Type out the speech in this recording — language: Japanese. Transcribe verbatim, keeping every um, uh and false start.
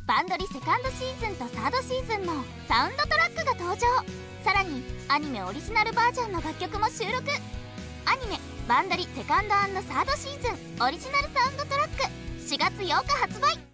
バンドリセカンドシーズンとサードシーズンのサウンドトラックが登場。さらにアニメオリジナルバージョンの楽曲も収録。アニメバンドリセカンド&サードシーズンオリジナルサウンドトラックしがつようか発売。